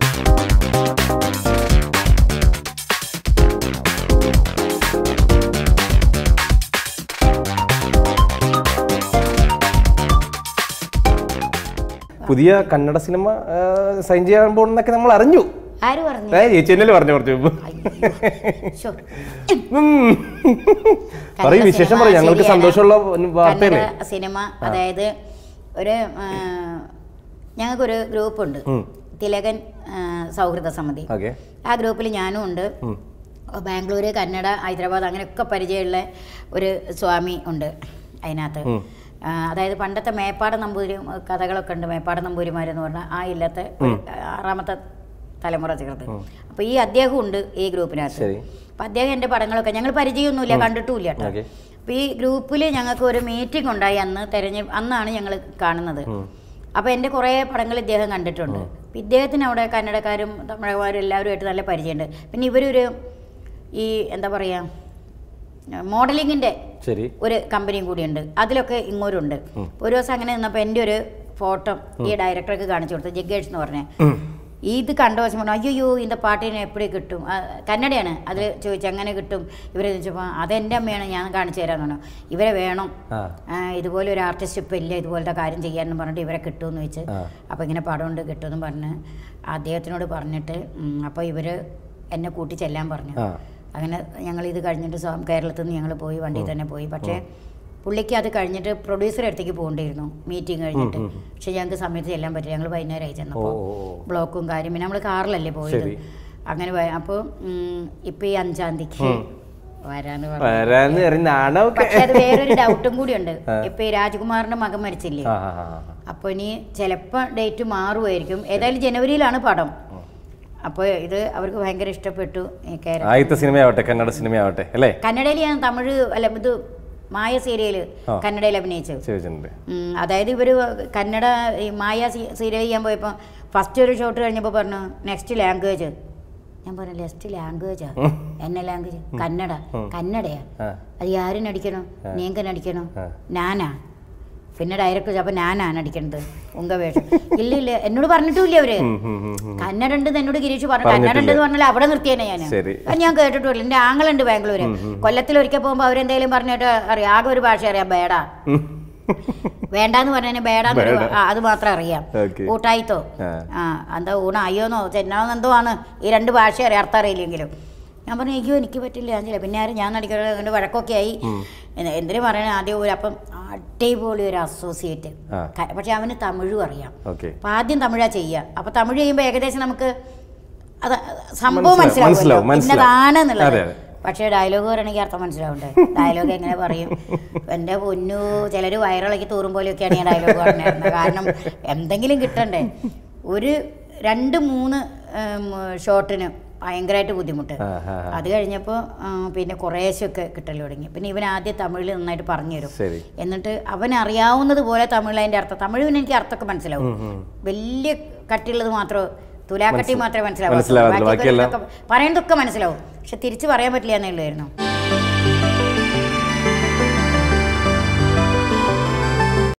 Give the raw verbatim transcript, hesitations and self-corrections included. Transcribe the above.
പുതിയ Kannada cinema sign ചെയ്യാൻ പോകുന്നൊക്കെ നമ്മൾ അറിഞ്ഞു. ചേച്ചിയല്ലേ പറഞ്ഞു കുറച്ച് പറയും വിശേഷം പറയും. ഞങ്ങൾക്ക് സന്തോഷമുള്ള വാർത്തയല്ലേ സിനിമ. അതായത് ഒരു ഞങ്ങൾക്കൊരു ഗ്രൂപ്പുണ്ട്, തിലകൻ സൗഹൃദ സമിതി. ആ ഗ്രൂപ്പിൽ ഞാനും ഉണ്ട്. ബാംഗ്ലൂര്, കന്നഡ, ഹൈദരാബാദ് അങ്ങനെയൊക്കെ പരിചയമുള്ള ഒരു സ്വാമി ഉണ്ട് അതിനകത്ത്. അതായത് പണ്ടത്തെ മേപ്പാട് നമ്പൂരി കഥകളൊക്കെ ഉണ്ട്. മേപ്പാട് നമ്പൂരിമാരെന്ന് പറഞ്ഞാൽ ആ ഇല്ലത്തെ ആറാമത്തെ തലമുറ ചേർത്ത്. അപ്പോൾ ഈ അദ്ദേഹം ഉണ്ട് ഈ ഗ്രൂപ്പിനകത്ത്. അപ്പം അദ്ദേഹം എൻ്റെ പടങ്ങളൊക്കെ ഞങ്ങൾ പരിചയമൊന്നുമില്ല, കണ്ടിട്ടുമില്ല കേട്ടോ. അപ്പോൾ ഈ ഗ്രൂപ്പിൽ ഞങ്ങൾക്ക് ഒരു മീറ്റിംഗ് ഉണ്ടായി അന്ന് തെരഞ്ഞെ അന്നാണ് ഞങ്ങൾ കാണുന്നത്. അപ്പോൾ എൻ്റെ കുറേ പടങ്ങൾ ഇദ്ദേഹം കണ്ടിട്ടുണ്ട്. അപ്പം ഇദ്ദേഹത്തിന് അവിടെ കന്നഡക്കാരും തമിഴന്മാരും എല്ലാവരുമായിട്ട് നല്ല പരിചയമുണ്ട്. പിന്നെ ഇവരൊരു ഈ എന്താ പറയുക മോഡലിങ്ങിൻ്റെ ഒരു കമ്പനിയും കൂടിയുണ്ട്. അതിലൊക്കെ ഇങ്ങോരുണ്ട്. ഒരു ദിവസം അങ്ങനെ നിന്നപ്പോൾ എൻ്റെ ഒരു ഫോട്ടോ ഈ ഡയറക്ടർക്ക് കാണിച്ചു കൊടുത്തു, ജഗ്ഗേഷ് എന്ന് പറഞ്ഞ. ഇത് കണ്ട ദിവസം പറഞ്ഞു, അയ്യോ இந்த പാട്ടിനെ എപ്പോഴും കിട്ടും, കന്നഡയാണ്. അതിൽ ചോദിച്ചു അങ്ങനെ കിട്ടും ഇവരെ ചോദിച്ചപ്പോൾ അതെൻ്റെ അമ്മയാണ്, ഞാൻ കാണിച്ചു തരാമെന്ന് പറഞ്ഞു. ഇവരെ വേണം, ഇതുപോലെ ഒരു ആർട്ടിസ്റ്റ് ഇപ്പം ഇല്ല ഇതുപോലത്തെ കാര്യം ചെയ്യാമെന്ന് പറഞ്ഞിട്ട് ഇവരെ കിട്ടുമെന്ന് വെച്ച്. അപ്പോൾ ഇങ്ങനെ പടമുണ്ട് കിട്ടുമെന്ന് പറഞ്ഞ് അദ്ദേഹത്തിനോട് പറഞ്ഞിട്ട് അപ്പോൾ ഇവർ എന്നെ കൂട്ടി ചെല്ലാൻ പറഞ്ഞു. അങ്ങനെ ഞങ്ങൾ ഇത് കഴിഞ്ഞിട്ട് കേരളത്തിൽ നിന്ന് ഞങ്ങൾ പോയി, വണ്ടിയിൽ തന്നെ പോയി. പക്ഷേ പുള്ളിക്ക് അത് കഴിഞ്ഞിട്ട് പ്രൊഡ്യൂസറുടെ അടുത്തേക്ക് പോകേണ്ടിയിരുന്നു മീറ്റിംഗ് കഴിഞ്ഞിട്ട്. പക്ഷെ ഞങ്ങൾക്ക് സമയത്ത് ചെല്ലാൻ പറ്റില്ല. ഞങ്ങൾ വൈകുന്നേരം ആയി ചെന്നപ്പോൾ ബ്ലോക്കും കാര്യം. പിന്നെ നമ്മൾ കാറിലല്ലേ പോയത്. അങ്ങനെ അപ്പോൾ ഇപ്പം ഈ അഞ്ചാം തീയതിക്ക് വരാന്ന് പറഞ്ഞു. പക്ഷെ അത് വേറൊരു ഡൗട്ടും കൂടിയുണ്ട്. ഇപ്പം ഈ രാജ്കുമാറിൻ്റെ മകൻ മരിച്ചില്ലേ, അപ്പോൾ ഇനി ചിലപ്പോൾ ഡേറ്റ് മാറുമായിരിക്കും. ഏതായാലും ജനുവരിയിലാണ് പടം. അപ്പോൾ ഇത് അവർക്ക് ഭയങ്കര ഇഷ്ടപ്പെട്ടു. ആദ്യത്തെ സിനിമയാവട്ടെ, കന്നഡ സിനിമയാവട്ടെ അല്ലേ. കന്നഡയിൽ ഞാൻ തമിഴ് അല്ല ഇത് മായ സീരിയൽ കന്നഡയിൽ അഭിനയിച്ചു. അതായത് ഇവർ കന്നഡ ഈ മായ സീരിയൽ ചെയ്യാൻ പോയപ്പോൾ ഫസ്റ്റ് ഒരു ഷോട്ട് കഴിഞ്ഞപ്പോൾ പറഞ്ഞു നെക്സ്റ്റ് ലാംഗ്വേജ്. ഞാൻ പറഞ്ഞു നെക്സ്റ്റ് ലാംഗ്വേജാ? എന്നെ ലാംഗ്വേജ്? കന്നഡ. കന്നഡയാ? അത് ആരും നടിക്കണോ? നീങ്ക നടിക്കണോ? ഞാനാ? പിന്നെ ഡയറക്ടർ അപ്പോൾ ഞാനാണ് അടിക്കണത് ഉങ്ക വേഷം. ഇല്ല ഇല്ല എന്നോട് പറഞ്ഞിട്ടില്ല അവര്. കന്നഡ ഉണ്ടെന്ന് എന്നോട് ഗിരീഷ് പറഞ്ഞു. കന്നഡ ഉണ്ടെന്ന് പറഞ്ഞാൽ അവിടെ നിർത്തിയേനെ ഞാൻ. അത് ഞാൻ കേട്ടിട്ടില്ല. എൻ്റെ ആങ്ങളുണ്ട് ബാംഗ്ലൂര്. കൊല്ലത്തിൽ ഒരിക്കൽ പോകുമ്പോൾ അവരെന്തെങ്കിലും പറഞ്ഞിട്ട് അറിയാം. ആകെ ഒരു ഭാഷ അറിയാം, ബേടാ. വേണ്ടാന്ന് പറഞ്ഞാൽ ബേടാന്ന് അത് മാത്രം അറിയാം. ഊട്ടായിത്തോ ആ എന്താ ഊണായോന്നോ ചെന്നാന്നോ എന്തോ ആണ്. ഈ രണ്ട് ഭാഷ അറിയാം, അർത്ഥം അറിയില്ലെങ്കിലും. ഞാൻ പറഞ്ഞു അയ്യോ എനിക്ക് പറ്റില്ല ഞാൻ പിന്നെ ആരും ഞാൻ നടിക്കുന്നത് അതുകൊണ്ട് വഴക്കൊക്കെ ആയി. എന്തിനു പറയണേ ആദ്യം ഒരു അപ്പം അടിപൊളി ഒരു അസോസിയേറ്റ്. പക്ഷെ അവന് തമിഴും അറിയാം. അപ്പം ആദ്യം തമിഴാ ചെയ്യുക. അപ്പം തമിഴ് ചെയ്യുമ്പോൾ ഏകദേശം നമുക്ക് അത് സംഭവം മനസ്സിലാവും ഇന്നതാണെന്നുള്ളത്. പക്ഷേ ഡയലോഗ് പറയണമെങ്കിൽ അർത്ഥം മനസ്സിലാവണ്ടേ. ഡയലോഗ് എങ്ങനെ പറയും? എൻ്റെ പൊന്നു ചിലർ വയറിളക്കി തൂറും പോലെയൊക്കെയാണ് ഞാൻ ഡയലോഗ് പറഞ്ഞിരുന്നത്. കാരണം എന്തെങ്കിലും കിട്ടണ്ടേ. ഒരു രണ്ട് മൂന്ന് ഷോട്ടിന് ഭയങ്കരമായിട്ട് ബുദ്ധിമുട്ട്. അത് കഴിഞ്ഞപ്പോൾ പിന്നെ കുറേശ്ശൊക്കെ കിട്ടൽ തുടങ്ങി. പിന്നെ ഇവൻ ആദ്യം തമിഴിൽ നന്നായിട്ട് പറഞ്ഞു തരും. എന്നിട്ട് അവൻ അറിയാവുന്നത് പോലെ തമിഴിൽ അതിൻ്റെ അർത്ഥം, തമിഴ് പിന്നെ എനിക്ക് അർത്ഥമൊക്കെ മനസ്സിലാവും. വലിയ കട്ടിയുള്ളത് മാത്രമേ, തുലാക്കട്ടി മാത്രമേ മനസ്സിലാവൂ. പറയുന്നതൊക്കെ മനസ്സിലാവും, പക്ഷെ തിരിച്ച് പറയാൻ പറ്റില്ല എന്നേ ഉള്ളായിരുന്നു.